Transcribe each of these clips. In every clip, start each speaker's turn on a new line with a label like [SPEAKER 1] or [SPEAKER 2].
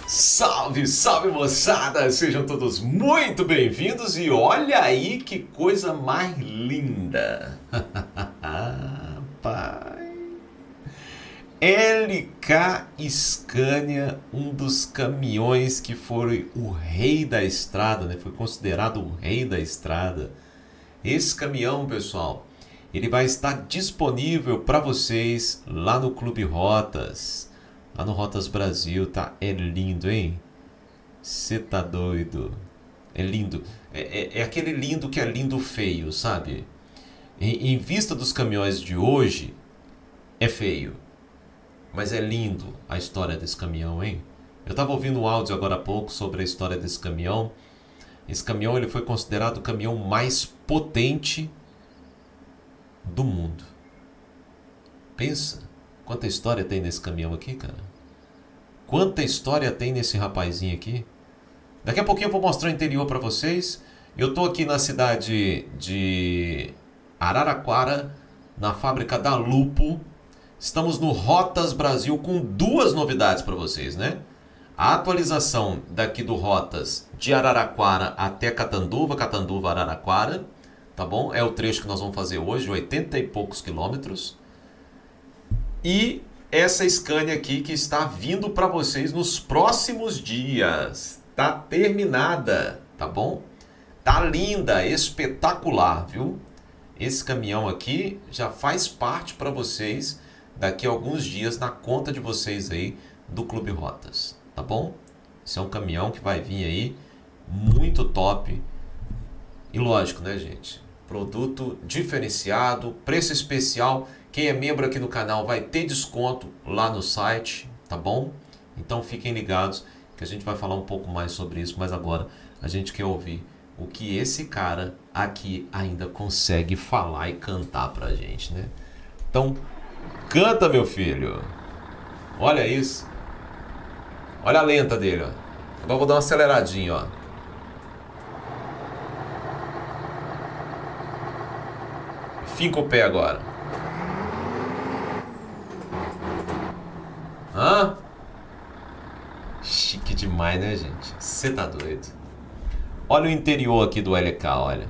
[SPEAKER 1] Salve, salve moçada! Sejam todos muito bem-vindos e olha aí que coisa mais linda! Pai. LK Scania, um dos caminhões que foi o rei da estrada, né? Foi considerado o rei da estrada. Esse caminhão, pessoal, ele vai estar disponível para vocês lá no Clube Rotas. Lá no Rotas Brasil, tá? É lindo, hein? Você tá doido? É lindo. É aquele lindo que é lindo feio, sabe? Em vista dos caminhões de hoje, é feio. Mas é lindo a história desse caminhão, hein? Eu tava ouvindo um áudio agora há pouco sobre a história desse caminhão. Esse caminhão ele foi considerado o caminhão mais potente do mundo. Pensa, quanta história tem nesse caminhão aqui, cara. Quanta história tem nesse rapazinho aqui. Daqui a pouquinho eu vou mostrar o interior para vocês. Eu tô aqui na cidade de Araraquara, na fábrica da Lupo. Estamos no Rotas Brasil com duas novidades para vocês, né? A atualização daqui do Rotas de Araraquara até Catanduva, Catanduva, Araraquara, tá bom? É o trecho que nós vamos fazer hoje, 80 e poucos quilômetros. E essa Scania aqui que está vindo para vocês nos próximos dias. Tá terminada, tá bom? Tá linda, espetacular, viu? Esse caminhão aqui já faz parte para vocês daqui a alguns dias na conta de vocês aí do Clube Rotas, tá bom? Esse é um caminhão que vai vir aí muito top. E lógico, né, gente? Produto diferenciado, preço especial. Quem é membro aqui no canal vai ter desconto lá no site, tá bom? Então fiquem ligados que a gente vai falar um pouco mais sobre isso, mas agora a gente quer ouvir o que esse cara aqui ainda consegue falar e cantar pra gente, né? Então, canta, meu filho! Olha isso! Olha a lenta dele, ó. Agora eu vou dar uma aceleradinha, ó. Finca o pé agora. Hã? Chique demais, né, gente? Você tá doido? Olha o interior aqui do LK, olha.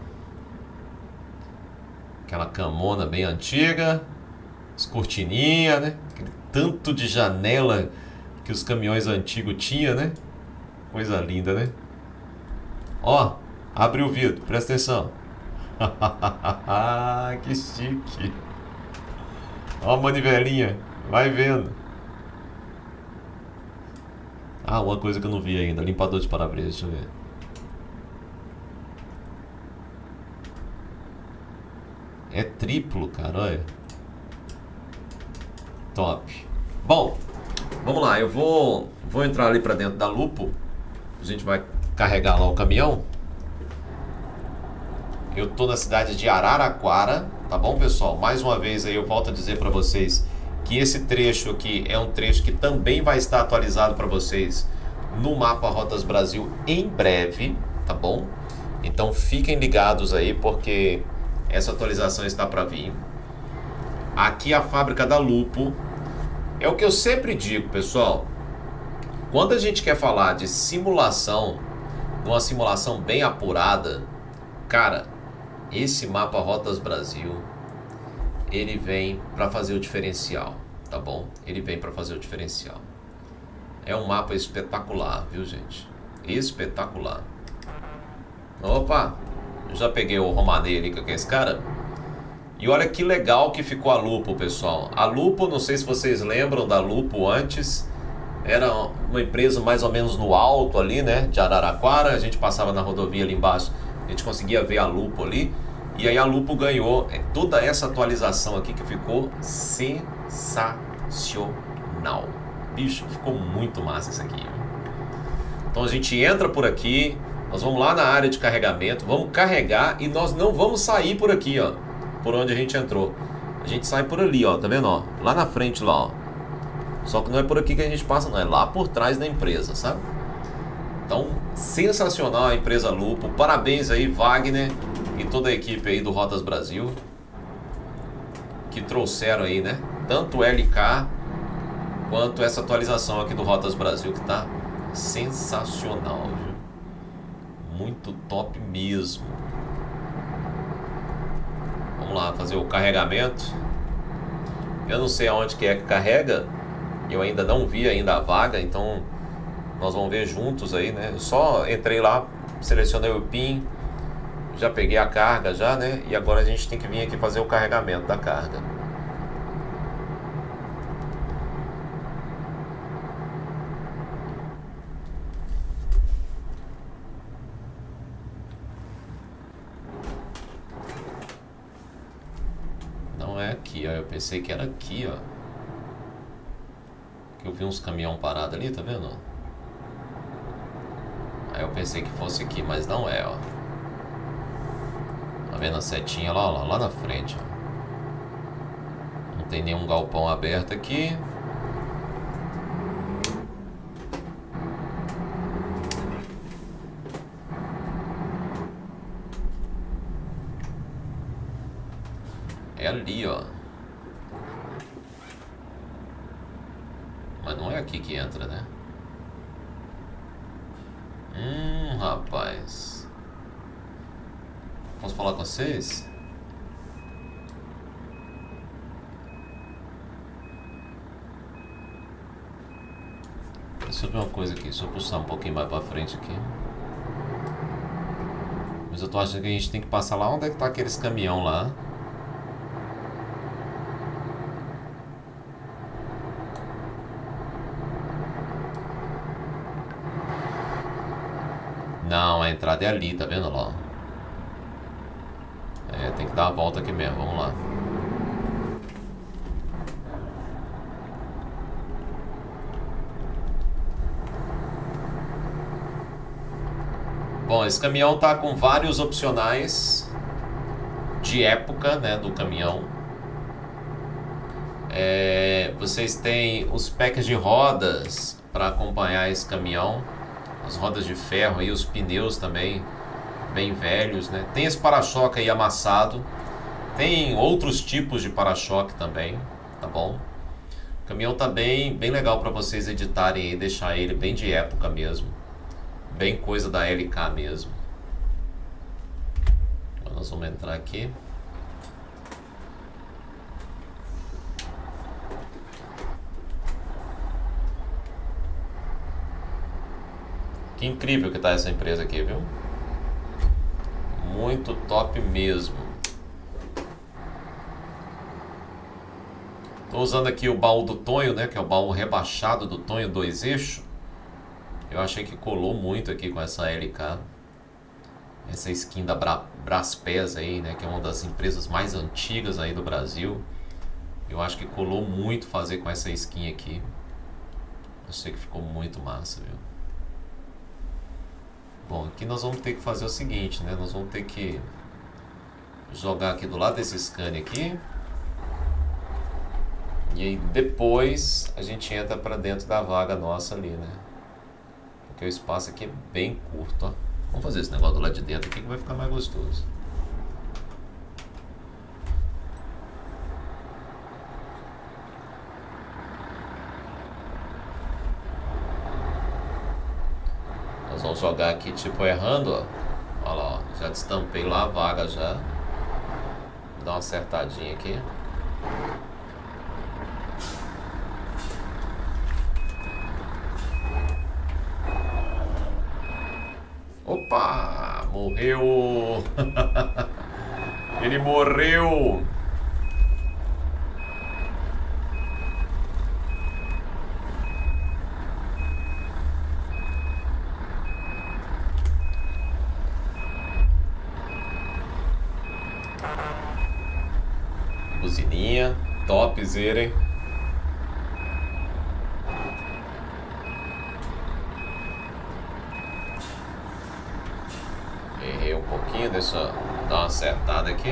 [SPEAKER 1] Aquela camona bem antiga. As cortininhas, né? Aquele tanto de janela que os caminhões antigos tinham, né? Coisa linda, né? Ó, abre o vidro, presta atenção. Que chique. Ó a manivelinha, vai vendo. Ah, uma coisa que eu não vi ainda, limpador de para-brisa, deixa eu ver. É triplo, cara, olha. Top. Bom, vamos lá, eu vou entrar ali pra dentro da Lupo. A gente vai carregar lá o caminhão. Eu tô na cidade de Araraquara, tá bom, pessoal? Mais uma vez aí eu volto a dizer pra vocês que esse trecho aqui é um trecho que também vai estar atualizado para vocês no Mapa Rotas Brasil em breve, tá bom? Então fiquem ligados aí porque essa atualização está para vir. Aqui a fábrica da Lupo. É o que eu sempre digo, pessoal. Quando a gente quer falar de simulação, uma simulação bem apurada, cara, esse Mapa Rotas Brasil ele vem para fazer o diferencial, tá bom? Ele vem para fazer o diferencial. É um mapa espetacular, viu, gente? Espetacular. Opa, eu já peguei o Romanei ali, que é esse cara. E olha que legal que ficou a Lupo, pessoal. A Lupo, não sei se vocês lembram da Lupo antes. Era uma empresa mais ou menos no alto ali, né? De Araraquara. A gente passava na rodovia ali embaixo. A gente conseguia ver a Lupo ali. E aí a Lupo ganhou toda essa atualização aqui que ficou sensacional. Bicho, ficou muito massa isso aqui. Então a gente entra por aqui, nós vamos lá na área de carregamento, vamos carregar e nós não vamos sair por aqui, ó. Por onde a gente entrou. A gente sai por ali, ó, tá vendo, ó? Lá na frente, lá, ó. Só que não é por aqui que a gente passa, não. É lá por trás da empresa, sabe? Então, sensacional a empresa Lupo. Parabéns aí, Wagner e toda a equipe aí do Rotas Brasil que trouxeram aí, né? Tanto o LK quanto essa atualização aqui do Rotas Brasil que tá Sensacional, viu? Muito top mesmo. Vamos lá fazer o carregamento. Eu não sei aonde que carrega. Eu ainda não vi ainda a vaga, então nós vamos ver juntos aí, né? Eu só entrei lá, selecionei o PIN, já peguei a carga já, né? E agora a gente tem que vir aqui fazer o carregamento da carga. Não é aqui, ó. Eu pensei que era aqui, ó. Que eu vi uns caminhão parado ali, tá vendo? Aí eu pensei que fosse aqui, mas não é, ó. Tá vendo a setinha lá, lá na frente, ó. Não tem nenhum galpão aberto aqui. É ali, ó. Mas não é aqui que entra, né? Rapaz. Posso falar com vocês? Deixa eu ver uma coisa aqui. Deixa eu puxar um pouquinho mais pra frente aqui. Mas eu tô achando que a gente tem que passar lá onde é que tá aqueles caminhão lá. Não, a entrada é ali, tá vendo lá? É, tem que dar a volta aqui mesmo, vamos lá. Bom, esse caminhão tá com vários opcionais de época, né, do caminhão. Vocês têm os packs de rodas para acompanhar esse caminhão. As rodas de ferro e os pneus também bem velhos, né? Tem esse para-choque aí amassado. Tem outros tipos de para-choque também, tá bom? O caminhão tá bem legal para vocês editarem e deixar ele bem de época mesmo. Bem coisa da LK mesmo. Agora nós vamos entrar aqui. Que incrível que tá essa empresa aqui, viu? Muito top mesmo. Tô usando aqui o baú do Tonho, né? Que é o baú rebaixado do Tonho 2 eixos. Eu achei que colou muito aqui com essa LK. Essa skin da Braspex aí, né? Que é uma das empresas mais antigas aí do Brasil. Eu acho que colou muito fazer com essa skin aqui. Achei que ficou muito massa, viu? Bom, aqui nós vamos ter que fazer o seguinte, né? Nós vamos ter que jogar aqui do lado desse scanner aqui. E aí depois a gente entra pra dentro da vaga nossa ali, né? Porque o espaço aqui é bem curto, ó. Vamos fazer esse negócio do lado de dentro aqui que vai ficar mais gostoso. Nós vamos jogar aqui tipo errando, ó. Olha lá, ó. Já destampei lá a vaga já. Vou dar uma acertadinha aqui. Opa! Morreu! Ele morreu! Buzininha, topzera, hein? Errei um pouquinho, deixa eu dar uma acertada aqui.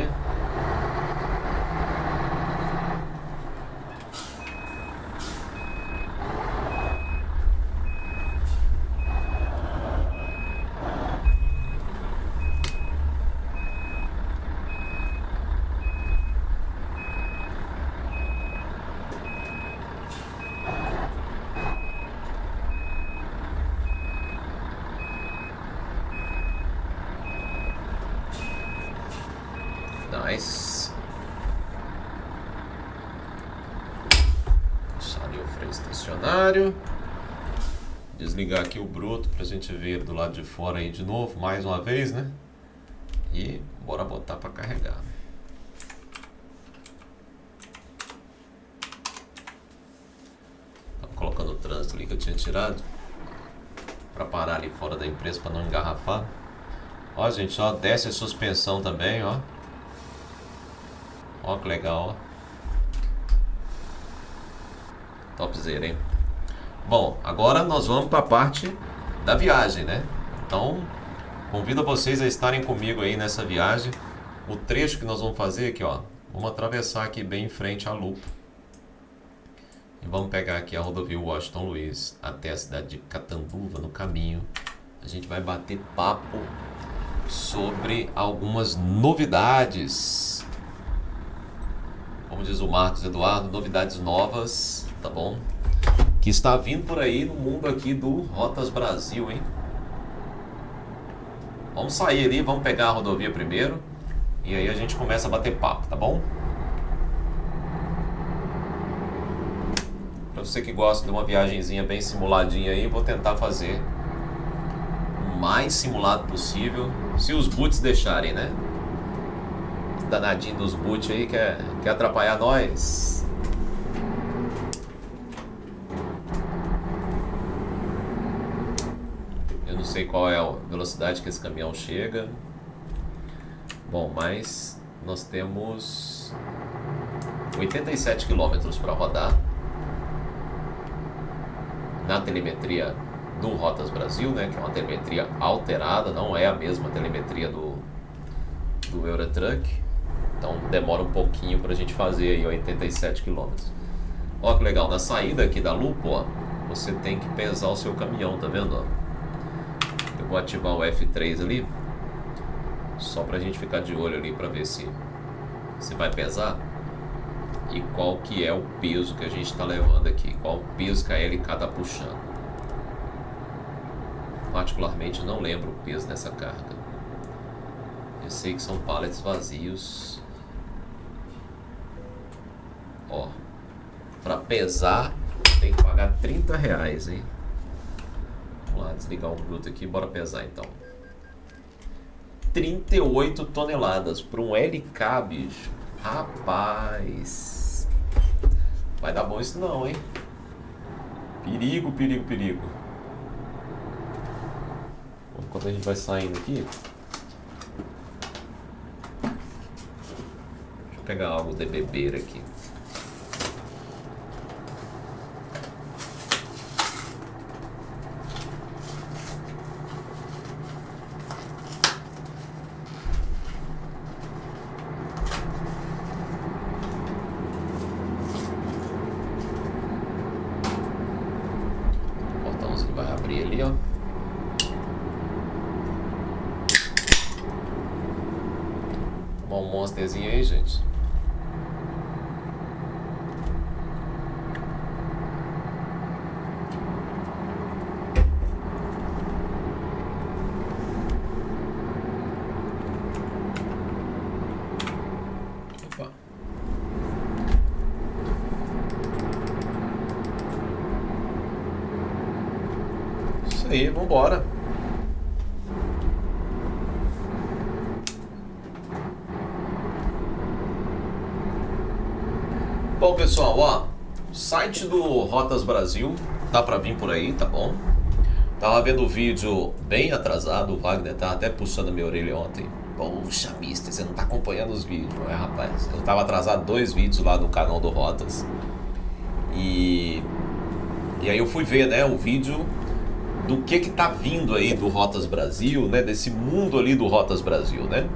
[SPEAKER 1] mais. Deixar ali o freio estacionário. Desligar aqui o bruto pra gente ver do lado de fora aí de novo, mais uma vez, né? E bora botar pra carregar. Tava colocando o trânsito ali que eu tinha tirado pra parar ali fora da empresa pra não engarrafar. Ó, gente, ó, desce a suspensão também, ó. Ó que legal, ó. Topzera, hein? Bom, agora nós vamos para a parte da viagem, né? Então, convido vocês a estarem comigo aí nessa viagem. O trecho que nós vamos fazer aqui, ó. Vamos atravessar aqui bem em frente à Lupo. E vamos pegar aqui a rodovia Washington Luiz até a cidade de Catanduva. No caminho, a gente vai bater papo sobre algumas novidades. Como diz o Marcos Eduardo, novidades novas, tá bom? Que está vindo por aí no mundo aqui do Rotas Brasil, hein? Vamos sair ali, vamos pegar a rodovia primeiro e aí a gente começa a bater papo, tá bom? Para você que gosta de uma viagenzinha bem simuladinha aí, vou tentar fazer o mais simulado possível, se os boots deixarem, né? Danadinho dos boots aí quer atrapalhar nós. Não sei qual é a velocidade que esse caminhão chega. Bom, mas nós temos 87 km para rodar na telemetria do Rotas Brasil, né? Que é uma telemetria alterada, não é a mesma telemetria do Eurotruck. Então demora um pouquinho para a gente fazer aí 87 km. Ó que legal, na saída aqui da Lupo, ó, você tem que pesar o seu caminhão, tá vendo? Ó? Vou ativar o F3 ali, só pra gente ficar de olho ali pra ver se vai pesar e qual que é o peso que a gente tá levando aqui, qual o peso que a LK tá puxando. Particularmente não lembro o peso dessa carga. Eu sei que são pallets vazios. Ó, pra pesar tem que pagar R$30, hein? Vamos lá, desligar o bruto aqui, bora pesar então. 38 toneladas para um LK, bicho. Rapaz, vai dar bom isso não, hein? Perigo, perigo, perigo. Enquanto a gente vai saindo aqui, deixa eu pegar algo de beber aqui. Vai abrir ali, ó. Tomar um monsterzinho aí, gente. Opa. Isso aí, vambora. Bom, pessoal, ó, o site do Rotas Brasil tá pra vir por aí, tá bom? Tava vendo o vídeo bem atrasado, o Wagner tá até puxando a minha orelha ontem. Poxa, mister, você não tá acompanhando os vídeos, não é, rapaz? Eu tava atrasado 2 vídeos lá no canal do Rotas. E aí eu fui ver, né, o vídeo do que tá vindo aí do Rotas Brasil, né, desse mundo ali do Rotas Brasil, né?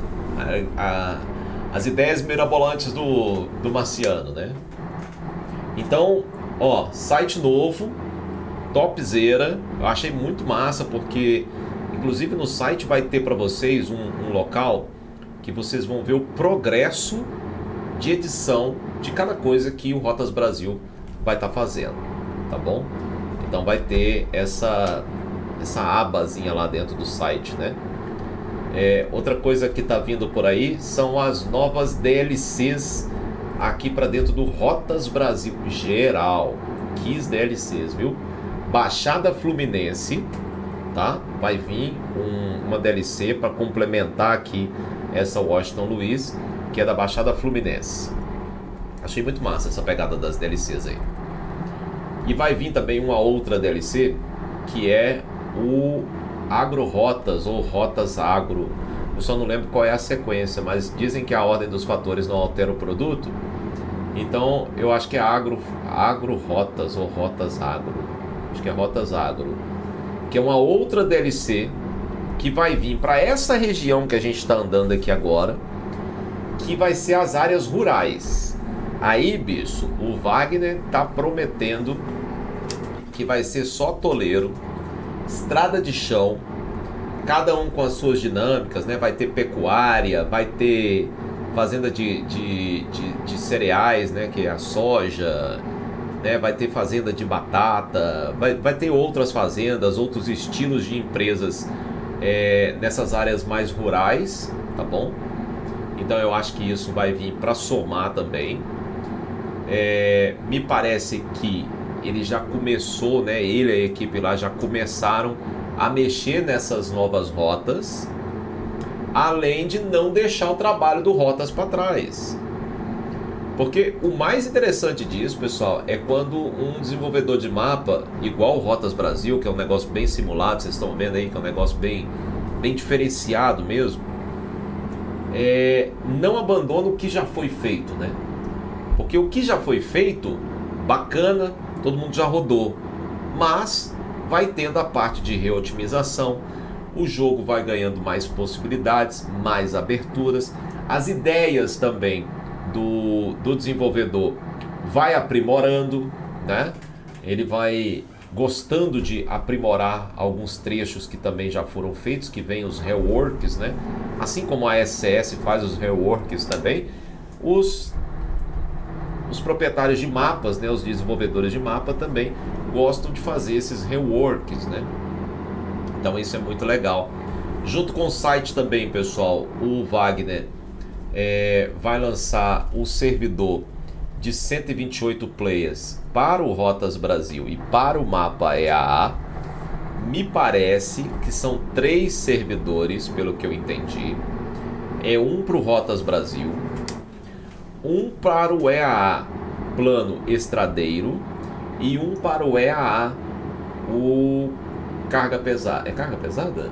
[SPEAKER 1] As ideias mirabolantes do Marciano, né? Então, ó, site novo, topzera. Eu achei muito massa porque, inclusive no site vai ter para vocês um local que vocês vão ver o progresso de edição de cada coisa que o Rotas Brasil vai estar fazendo, tá bom? Então vai ter essa abazinha lá dentro do site, né? Outra coisa que tá vindo por aí são as novas DLCs aqui para dentro do Rotas Brasil geral. 15 DLCs, viu? Baixada Fluminense, tá? Vai vir uma DLC para complementar aqui essa Washington Luiz, que é da Baixada Fluminense. Achei muito massa essa pegada das DLCs aí. E vai vir também uma outra DLC, que é o Agro Rotas, ou Rotas Agro. Eu só não lembro qual é a sequência, mas dizem que a ordem dos fatores não altera o produto. Então eu acho que é Agro Rotas ou Rotas Agro. Acho que é Rotas Agro, que é uma outra DLC que vai vir para essa região que a gente está andando aqui agora, que vai ser as áreas rurais. Aí, bicho, o Wagner tá prometendo que vai ser só toleiro, estrada de chão, cada um com as suas dinâmicas, né? Vai ter pecuária, vai ter fazenda de cereais, né? Que é a soja, né? Vai ter fazenda de batata, vai ter outras fazendas, outros estilos de empresas nessas áreas mais rurais, tá bom? Então eu acho que isso vai vir para somar também. Me parece que ele já começou, né? Ele e a equipe lá já começaram a mexer nessas novas rotas, além de não deixar o trabalho do Rotas para trás. Porque o mais interessante disso, pessoal, é quando um desenvolvedor de mapa, igual o Rotas Brasil, que é um negócio bem simulado, vocês estão vendo aí que é um negócio bem diferenciado mesmo, não abandona o que já foi feito, né? Porque o que já foi feito, bacana, todo mundo já rodou, mas vai tendo a parte de reotimização, o jogo vai ganhando mais possibilidades, mais aberturas, as ideias também do desenvolvedor vai aprimorando, né? Ele vai gostando de aprimorar alguns trechos que também já foram feitos, que vem os reworks, né? Assim como a SCS faz os reworks também, os proprietários de mapas, né, os desenvolvedores de mapa também gostam de fazer esses reworks, né? Então isso é muito legal. Junto com o site também, pessoal, o Wagner vai lançar um servidor de 128 players para o Rotas Brasil e para o mapa EAA. Me parece que são 3 servidores, pelo que eu entendi. Um para o Rotas Brasil, um para o EAA plano estradeiro e um para o EAA o carga pesada. É carga pesada?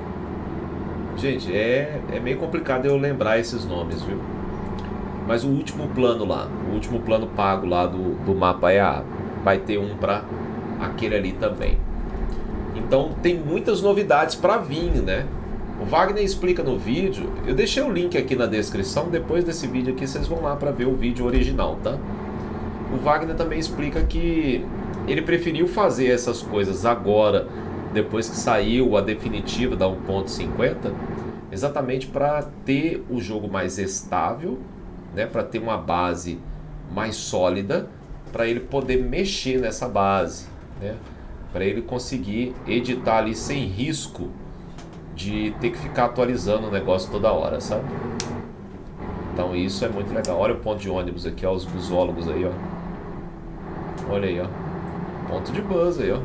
[SPEAKER 1] Gente, é meio complicado eu lembrar esses nomes, viu? Mas o último plano lá, o último plano pago lá do mapa EAA, vai ter um para aquele ali também. Então tem muitas novidades para vir, né? O Wagner explica no vídeo, eu deixei o link aqui na descrição, depois desse vídeo aqui vocês vão lá para ver o vídeo original, tá? O Wagner também explica que ele preferiu fazer essas coisas agora, depois que saiu a definitiva da 1.50, exatamente para ter o jogo mais estável, né? Para ter uma base mais sólida, para ele poder mexer nessa base, né? Para ele conseguir editar ali sem risco de ter que ficar atualizando o negócio toda hora, sabe? Então isso é muito legal. Olha o ponto de ônibus aqui, ó, os busólogos aí, ó. Olha aí, ó. Ponto de bus aí, ó.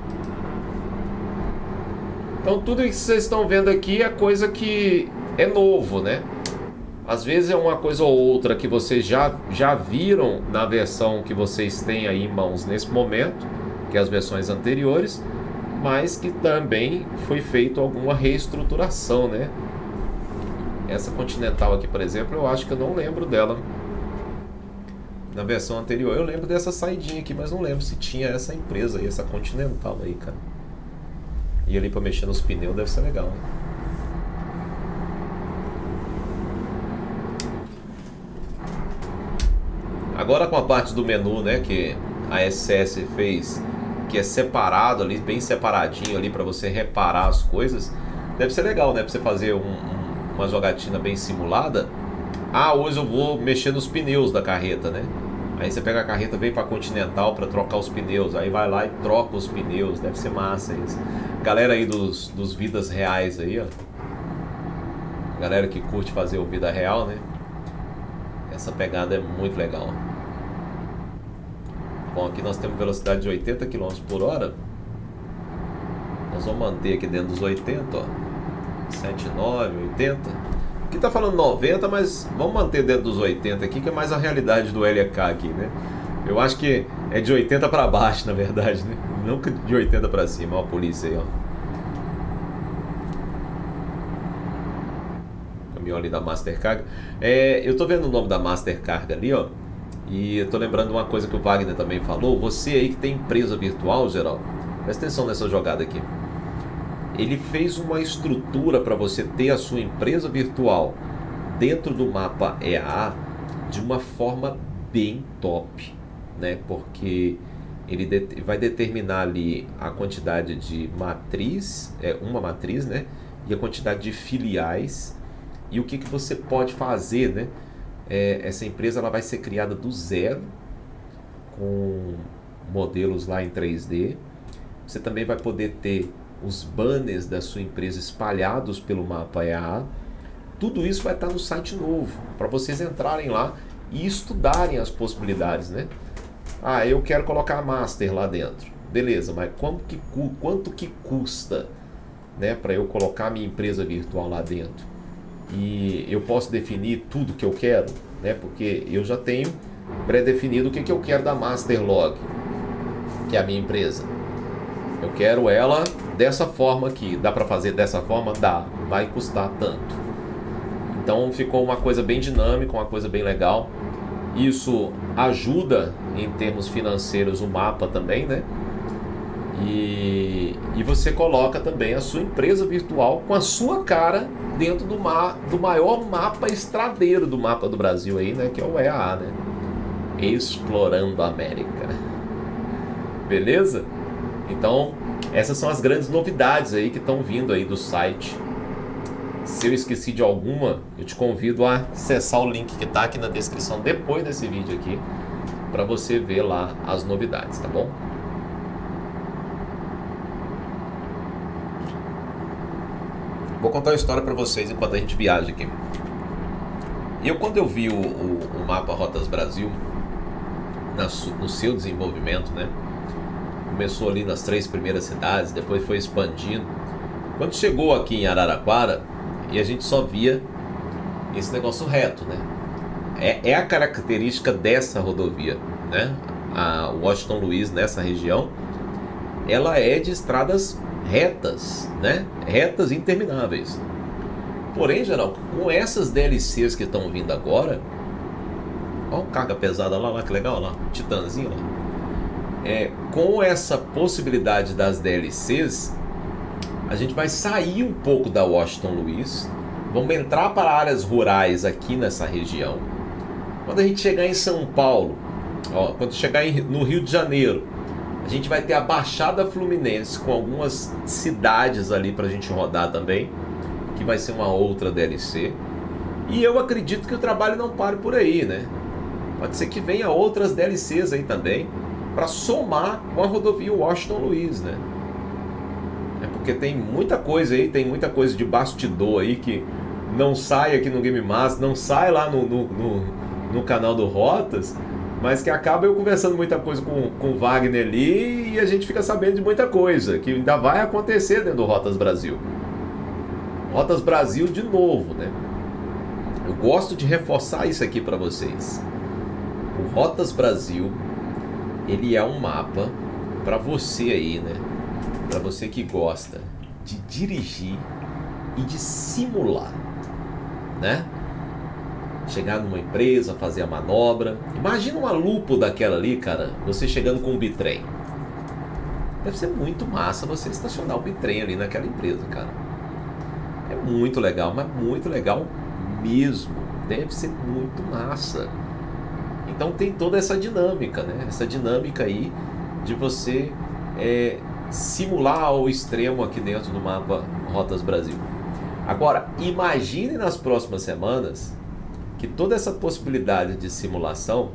[SPEAKER 1] Então tudo isso que vocês estão vendo aqui é coisa que é novo, né? Às vezes é uma coisa ou outra que vocês já viram na versão que vocês têm aí em mãos nesse momento, que é as versões anteriores, mas que também foi feito alguma reestruturação, né? Essa Continental aqui, por exemplo, eu acho que eu não lembro dela na versão anterior. Eu lembro dessa saidinha aqui, mas não lembro se tinha essa empresa aí, essa Continental aí, cara. E ali pra mexer nos pneus deve ser legal, né? Agora com a parte do menu, né, que a SCS fez, que é separado ali, bem separadinho ali para você reparar as coisas, deve ser legal, né, para você fazer uma jogatina bem simulada. Ah, hoje eu vou mexer nos pneus da carreta, né? Aí você pega a carreta, vem para Continental para trocar os pneus, aí vai lá e troca os pneus, deve ser massa isso. Galera aí dos vidas reais aí, ó. A galera que curte fazer o vida real, né? Essa pegada é muito legal. Bom, aqui nós temos velocidade de 80 km por hora. Nós vamos manter aqui dentro dos 80, ó. 79, 80. Aqui tá falando 90, mas vamos manter dentro dos 80 aqui, que é mais a realidade do LK aqui, né? Eu acho que é de 80 para baixo, na verdade, né? Nunca de 80 para cima. Ó a polícia aí, ó. Caminhão ali da Mastercarga. Eu tô vendo o nome da Mastercarga ali, ó. E eu tô lembrando uma coisa que o Wagner também falou. Você aí que tem empresa virtual, Geraldo, presta atenção nessa jogada aqui. Ele fez uma estrutura para você ter a sua empresa virtual dentro do mapa EAA de uma forma bem top, né? Porque ele vai determinar ali a quantidade de matriz, uma matriz, né? E a quantidade de filiais e o que você pode fazer, né? Essa empresa ela vai ser criada do zero, com modelos lá em 3D. Você também vai poder ter os banners da sua empresa espalhados pelo mapa EAA. Tudo isso vai estar no site novo, para vocês entrarem lá e estudarem as possibilidades, né? Ah, eu quero colocar a Master lá dentro. Beleza, mas quanto que custa, né, para eu colocar minha empresa virtual lá dentro? E eu posso definir tudo que eu quero, né? Porque eu já tenho pré-definido o que eu quero da Masterlog, que é a minha empresa. Eu quero ela dessa forma aqui. Dá para fazer dessa forma? Dá. Vai custar tanto. Então ficou uma coisa bem dinâmica, uma coisa bem legal. Isso ajuda em termos financeiros o mapa também, né? E você coloca também a sua empresa virtual com a sua cara dentro do maior mapa estradeiro do mapa do Brasil aí, né? Que é o EAA, né? Explorando a América. Beleza? Então, essas são as grandes novidades aí que estão vindo aí do site. Se eu esqueci de alguma, eu te convido a acessar o link que está aqui na descrição depois desse vídeo aqui, para você ver lá as novidades, tá bom? Vou contar uma história para vocês enquanto a gente viaja aqui. Quando eu vi o mapa Rotas Brasil, no seu desenvolvimento, né? Começou ali nas 3 primeiras cidades, depois foi expandindo. Quando chegou aqui em Araraquara, e a gente só via esse negócio reto, né? É a característica dessa rodovia, né? A Washington Luiz, nessa região, ela é de estradas retas, né? Retas intermináveis. Porém, geral, com essas DLCs que estão vindo agora, ó, carga pesada lá, que legal, lá, Titanzinho lá. Com essa possibilidade das DLCs, a gente vai sair um pouco da Washington Luiz, vamos entrar para áreas rurais aqui nessa região. Quando a gente chegar em São Paulo, ó, quando chegar no Rio de Janeiro, a gente vai ter a Baixada Fluminense com algumas cidades ali para a gente rodar também, que vai ser uma outra DLC. E eu acredito que o trabalho não pare por aí, né? Pode ser que venha outras DLCs aí também, para somar com a rodovia Washington Luiz, né? Porque tem muita coisa aí, tem muita coisa de bastidor aí que não sai aqui no Game Master, não sai lá no canal do Rotas, mas que acaba eu conversando muita coisa com o Wagner ali e a gente fica sabendo de muita coisa que ainda vai acontecer dentro do Rotas Brasil. Rotas Brasil de novo, né? Eu gosto de reforçar isso aqui para vocês. O Rotas Brasil, ele é um mapa para você aí, né? Para você que gosta de dirigir e de simular, né? Chegar numa empresa, fazer a manobra. Imagina uma lupo daquela ali, cara, você chegando com um bitrem. Deve ser muito massa você estacionar o bitrem ali naquela empresa, cara. É muito legal, mas muito legal mesmo. Deve ser muito massa. Então tem toda essa dinâmica, né? Essa dinâmica aí de você simular ao extremo aqui dentro do mapa Rotas Brasil. Agora, imagine nas próximas semanas que toda essa possibilidade de simulação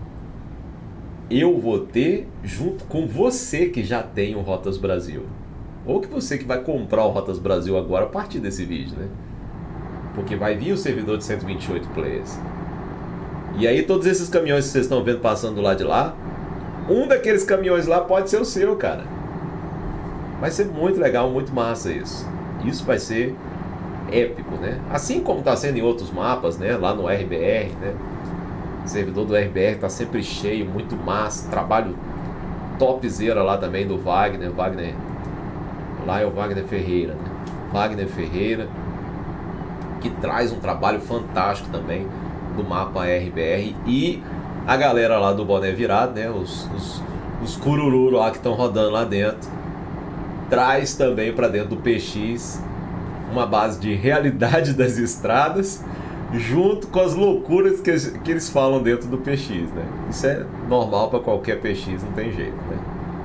[SPEAKER 1] eu vou ter junto com você que já tem o Rotas Brasil. Ou que você que vai comprar o Rotas Brasil agora a partir desse vídeo, né? porque vai vir o servidor de 128 players. E aí todos esses caminhões que vocês estão vendo passando do lado de lá, um daqueles caminhões lá pode ser o seu, cara. Vai ser muito legal, muito massa isso. Isso vai ser épico, né? Assim como está sendo em outros mapas, né? Lá no RBR, né? O servidor do RBR está sempre cheio, muito massa. Trabalho topzera lá também do Wagner. Lá é o Wagner Ferreira, né? Wagner Ferreira, que traz um trabalho fantástico também do mapa RBR. E a galera lá do Boné Virado, né? Os cururu lá que estão rodando lá dentro, traz também para dentro do PX uma base de realidade das estradas, junto com as loucuras que eles falam dentro do PX, né? Isso é normal para qualquer PX, não tem jeito, né?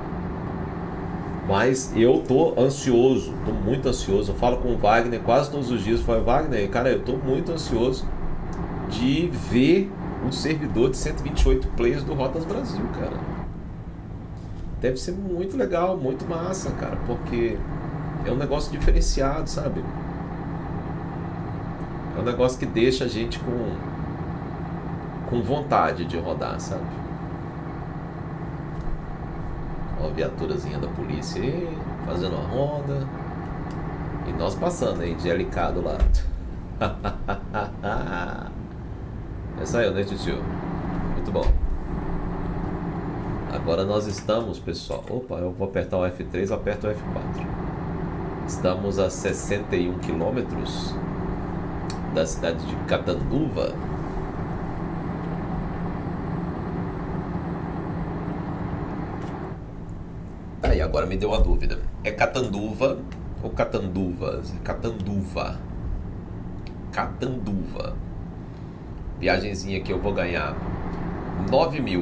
[SPEAKER 1] Mas eu tô ansioso, tô muito ansioso. Eu falo com o Wagner quase todos os dias. Eu falo, Wagner, cara, eu tô muito ansioso de ver um servidor de 128 players do Rotas Brasil, cara. Deve ser muito legal, muito massa, cara, porque é um negócio diferenciado, sabe? É um negócio que deixa a gente com vontade de rodar, sabe? Ó, a viaturazinha da polícia aí, fazendo uma ronda. E nós passando aí de LK do lado. Essa aí, né, tio? Muito bom. Agora nós estamos, pessoal. Opa, eu vou apertar o F3, eu aperto o F4. Estamos a 61 quilômetros da cidade de Catanduva. Aí, agora me deu uma dúvida. É Catanduva ou Catanduvas? Catanduva. Catanduva. Viagenzinha que eu vou ganhar R$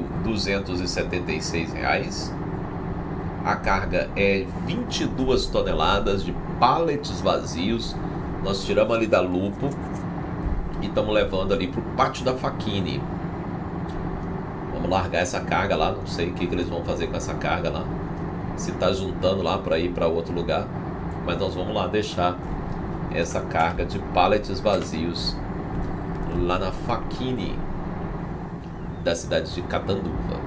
[SPEAKER 1] 9.276. A carga é 22 toneladas de pallets vazios. Nós tiramos ali da Lupo e estamos levando ali para o pátio da Facchini. Vamos largar essa carga lá. Não sei o que eles vão fazer com essa carga lá, se está juntando lá para ir para outro lugar, mas nós vamos lá deixar essa carga de pallets vazios lá na Facchini da cidade de Catanduva.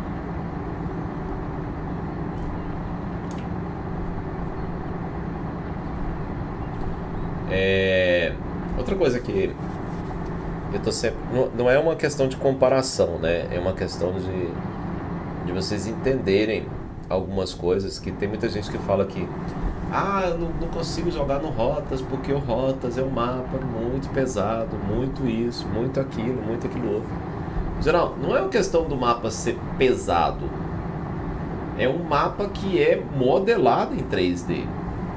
[SPEAKER 1] Outra coisa que eu tô sempre... Não é uma questão de comparação, né? É uma questão de vocês entenderem algumas coisas, que tem muita gente que fala que eu não consigo jogar no Rotas porque o Rotas é um mapa muito pesado, muito isso, muito aquilo outro. Em geral, não é uma questão do mapa ser pesado, é um mapa que é modelado em 3D,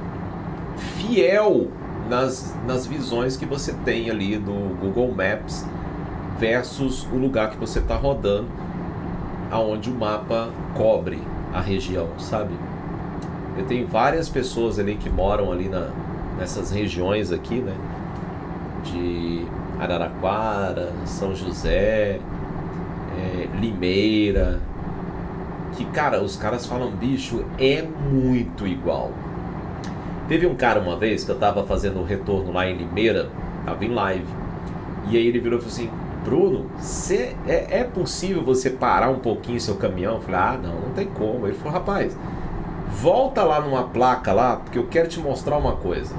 [SPEAKER 1] fiel nas visões que você tem ali do Google Maps versus o lugar que você está rodando, aonde o mapa cobre a região, sabe? Eu tenho várias pessoas ali que moram ali nessas regiões aqui, né? De Araraquara, São José, Limeira, que, cara, os caras falam, bicho, é muito igual. Teve um cara uma vez que eu tava fazendo um retorno lá em Limeira, tava em live, e aí ele virou e falou assim, Bruno, é possível você parar um pouquinho seu caminhão? Eu falei, não tem como. Ele falou, rapaz, volta lá numa placa lá, porque eu quero te mostrar uma coisa.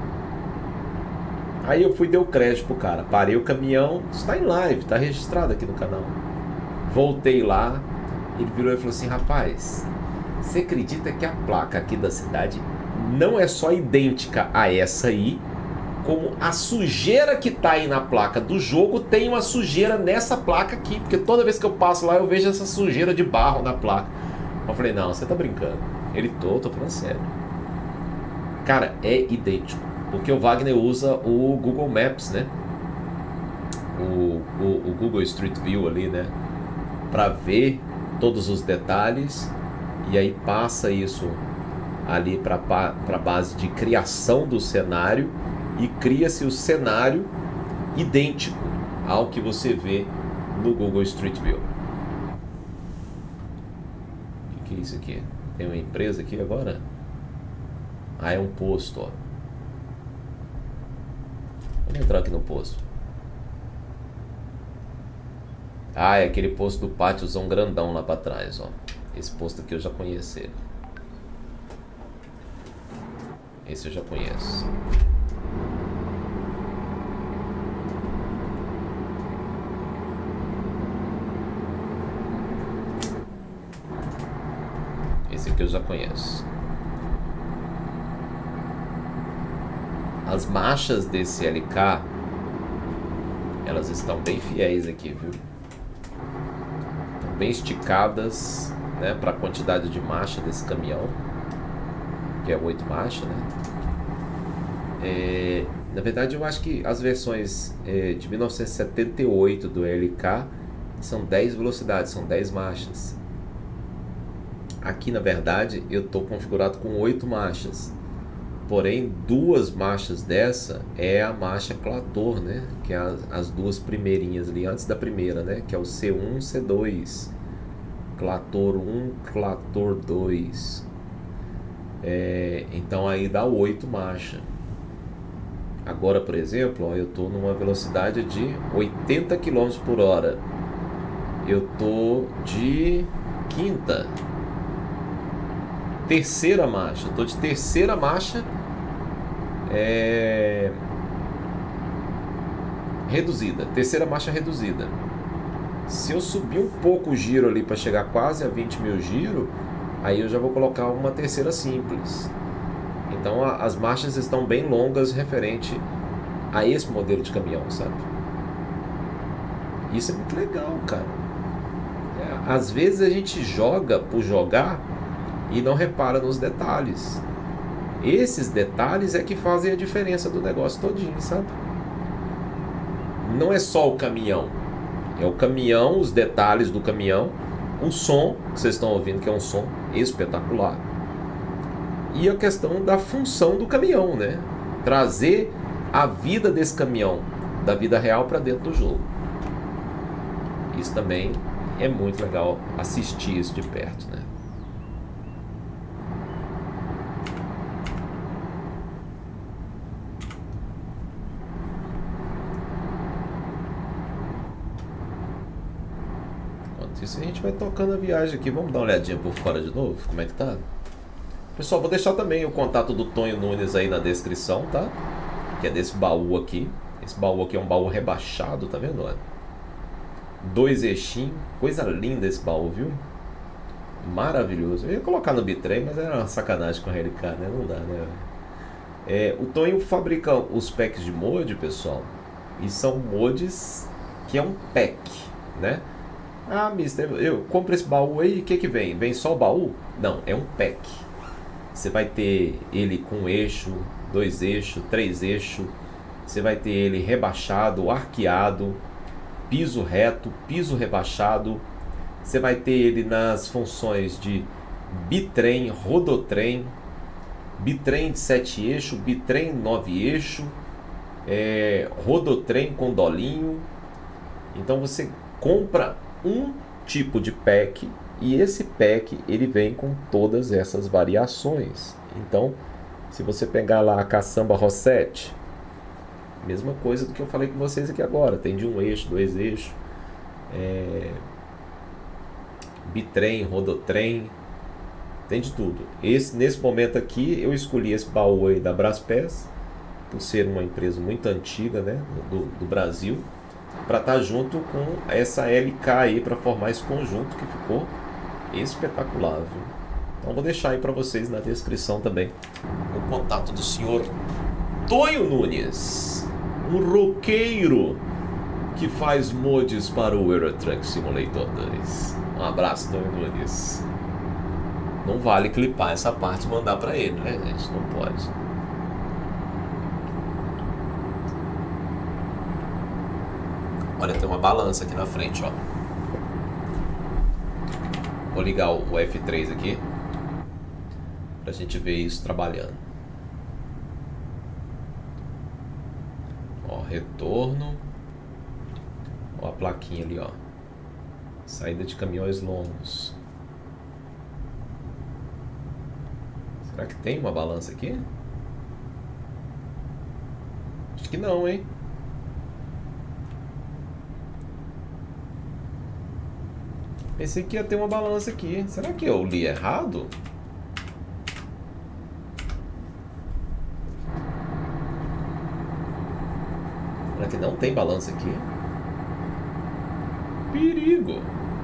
[SPEAKER 1] Aí eu fui, dei o crédito pro cara, parei o caminhão, está em live, está registrado aqui no canal. Voltei lá, ele virou e falou assim, rapaz, você acredita que a placa aqui da cidade não é só idêntica a essa aí, como a sujeira que tá aí na placa do jogo tem uma sujeira nessa placa aqui, porque toda vez que eu passo lá eu vejo essa sujeira de barro na placa. Eu falei, não, você tá brincando. Ele, tô falando sério. Cara, é idêntico, porque o Wagner usa o Google Maps, né? O Google Street View ali, né? Pra ver todos os detalhes, e aí passa isso ali para a base de criação do cenário, e cria-se o cenário idêntico ao que você vê no Google Street View. O que é isso aqui? Tem uma empresa aqui agora? É um posto, ó. Vamos entrar aqui no posto. Ah, é aquele posto do pátiozão grandão lá pra trás, ó. Esse posto aqui eu já conheço ele. Esse eu já conheço. Esse aqui eu já conheço. As marchas desse LK, elas estão bem fiéis aqui, viu? Estão bem esticadas, né, para a quantidade de marcha desse caminhão, que é 8 marchas, né? Na verdade, eu acho que as versões de 1978 do LK são 10 velocidades, são 10 marchas. Aqui, na verdade, eu estou configurado com 8 marchas. Porém, 2 marchas dessa é a marcha Clator, né? Que é as duas primeirinhas ali, antes da primeira, né? Que é o C1, C2. Clator 1, Clator 2. Então aí dá 8 marchas. Agora, por exemplo, ó, eu estou numa velocidade de 80 km por hora. Eu estou de quinta. Terceira marcha. Estou de terceira marcha reduzida. Terceira marcha reduzida. Se eu subir um pouco o giro ali para chegar quase a 20 mil giro, aí eu já vou colocar uma terceira simples. Então as marchas estão bem longas referente a esse modelo de caminhão, sabe? Isso é muito legal, cara. Às vezes a gente joga por jogar e não repara nos detalhes. Esses detalhes é que fazem a diferença do negócio todinho, sabe? Não é só o caminhão. É o caminhão, os detalhes do caminhão, o som que vocês estão ouvindo, que é um som espetacular. E a questão da função do caminhão, né? Trazer a vida desse caminhão, da vida real, para dentro do jogo. Isso também é muito legal assistir isso de perto, né? Enquanto isso a gente vai tocando a viagem aqui. Vamos dar uma olhadinha por fora de novo, como é que tá? Pessoal, vou deixar também o contato do Tonho Nunes aí na descrição, tá? Que é desse baú aqui. Esse baú aqui é um baú rebaixado, tá vendo? 2 eixinhos, coisa linda esse baú, viu? Maravilhoso. Eu ia colocar no bitrem, mas era uma sacanagem com a LK, né? Não dá, né? O Tonho fabrica os packs de mod, pessoal. E são mods que é um pack, né? Ah, mister, eu compro esse baú aí, o que vem? Vem só o baú? Não, é um pack. Você vai ter ele com eixo, 2 eixos, 3 eixos. Você vai ter ele rebaixado, arqueado, piso reto, piso rebaixado. Você vai ter ele nas funções de bitrem, rodotrem, bitrem de 7 eixos, bitrem 9 eixos, rodotrem com dolinho. Então você compra um tipo de pack e esse pack ele vem com todas essas variações. Então, se você pegar lá a caçamba Rosette, mesma coisa do que eu falei com vocês aqui agora. Tem de 1 eixo, 2 eixos, bitrem, rodotrem, tem de tudo. Nesse momento aqui eu escolhi esse baú aí da Braspass, por ser uma empresa muito antiga, né, do Brasil, para estar junto com essa LK aí, para formar esse conjunto que ficou espetacular, viu? Então vou deixar aí para vocês na descrição também o contato do senhor Tonho Nunes, um roqueiro que faz mods para o Euro Truck Simulator 2. Um abraço, Tonho Nunes. Não vale clipar essa parte e mandar para ele, né, gente? Não pode. Olha, tem uma balança aqui na frente, ó. Vou ligar o F3 aqui pra gente ver isso trabalhando. Ó, retorno. Ó a plaquinha ali, ó. Saída de caminhões longos. Será que tem uma balança aqui? Acho que não, hein? Pensei que ia ter uma balança aqui. Será que eu li errado? Será que não tem balança aqui? Perigo!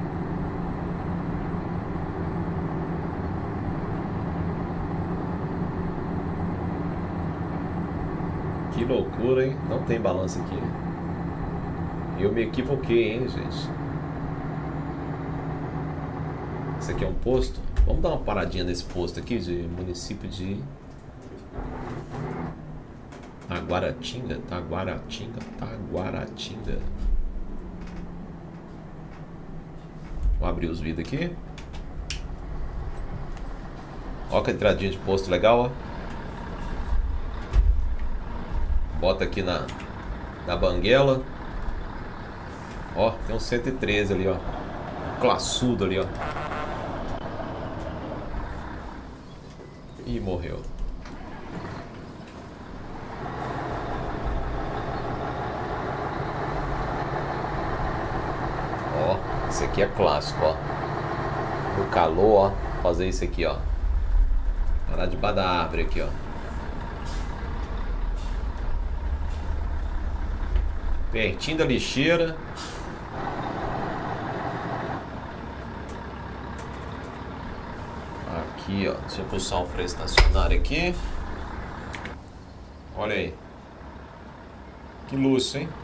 [SPEAKER 1] Que loucura, hein? Não tem balança aqui. Eu me equivoquei, hein, gente? Esse aqui é um posto. Vamos dar uma paradinha nesse posto aqui de município de Taguaratinga. Vou abrir os vidros aqui. Ó que entradinha de posto legal, ó. Bota aqui na banguela. Ó, tem um 113 ali, ó. Classudo ali, ó. Ih, morreu. Ó, esse aqui é clássico, ó. No calor, ó. Fazer isso aqui, ó. Parar debaixo da árvore aqui, ó. Pertinho da lixeira. Aqui, ó. Deixa eu pulsar o freio estacionário aqui. Olha aí. Que luxo, hein?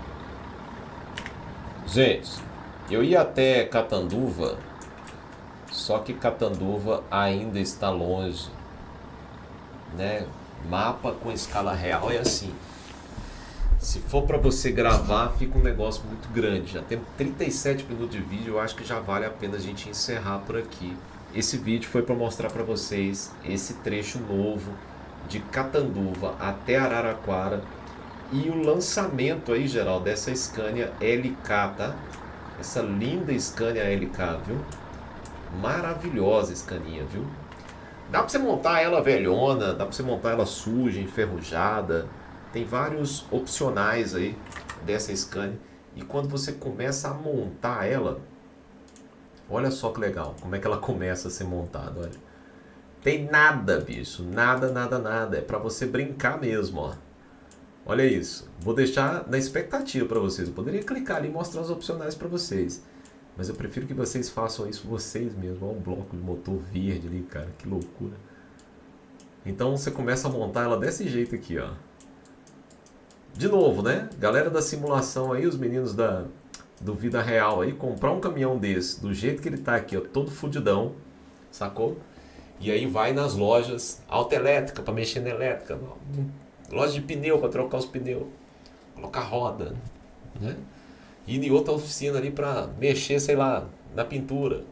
[SPEAKER 1] Gente, eu ia até Catanduva. Só que Catanduva ainda está longe, né? Mapa com escala real é assim. Se for para você gravar, fica um negócio muito grande. Já temos 37 minutos de vídeo, eu acho que já vale a pena a gente encerrar por aqui. Esse vídeo foi para mostrar para vocês esse trecho novo de Catanduva até Araraquara e o lançamento aí, geral, dessa Scania LK, tá? Essa linda Scania LK, viu? Maravilhosa Scania, viu? Dá para você montar ela velhona, dá para você montar ela suja, enferrujada. Tem vários opcionais aí dessa Scania. E quando você começa a montar ela, olha só que legal, como é que ela começa a ser montada, olha. Tem nada, bicho, nada. É pra você brincar mesmo, ó. Olha isso. Vou deixar na expectativa pra vocês. Eu poderia clicar ali e mostrar os opcionais pra vocês. Mas eu prefiro que vocês façam isso vocês mesmos. Olha um bloco de motor verde ali, cara, que loucura. Então você começa a montar ela desse jeito aqui, ó. De novo, né? Galera da simulação aí, os meninos do vida real aí, comprar um caminhão desse, do jeito que ele tá aqui, ó, todo fudidão, sacou? E aí vai nas lojas, autoelétrica para mexer na elétrica, loja de pneu para trocar os pneus, colocar roda, né? E em outra oficina ali para mexer, sei lá, na pintura.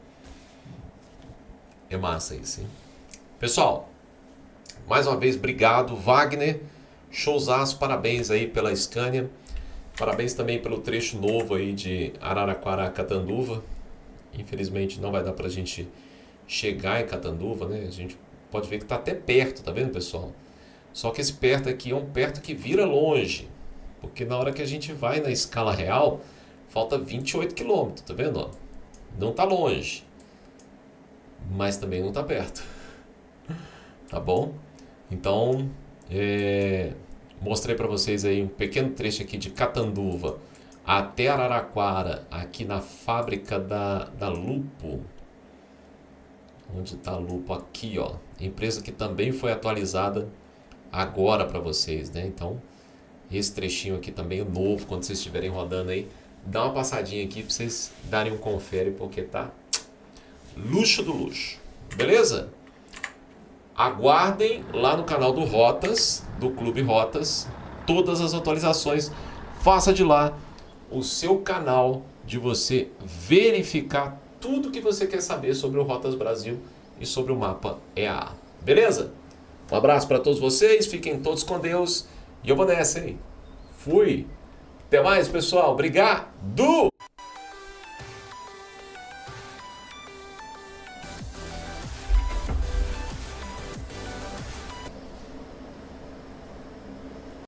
[SPEAKER 1] É massa isso, hein? Pessoal, mais uma vez, obrigado, Wagner. Showzaço, parabéns aí pela Scania. Parabéns também pelo trecho novo aí de Araraquara a Catanduva. Infelizmente não vai dar pra gente chegar em Catanduva, né? A gente pode ver que tá até perto, tá vendo, pessoal? Só que esse perto aqui é um perto que vira longe. Porque na hora que a gente vai na escala real, falta 28 km, tá vendo? Ó? Não tá longe. Mas também não tá perto. Tá bom? Então, mostrei para vocês aí um pequeno trecho aqui de Catanduva até Araraquara, aqui na fábrica da Lupo. Onde está a Lupo? Aqui, ó. Empresa que também foi atualizada agora para vocês, né? Então, esse trechinho aqui também é novo, quando vocês estiverem rodando aí, dá uma passadinha aqui para vocês darem um confere, porque tá luxo do luxo. Beleza? Aguardem lá no canal do Rotas, do Clube Rotas, todas as atualizações. Faça de lá o seu canal de você verificar tudo que você quer saber sobre o Rotas Brasil e sobre o mapa EAA. Beleza? Um abraço para todos vocês, fiquem todos com Deus e eu vou nessa, hein? Fui! Até mais, pessoal. Obrigado!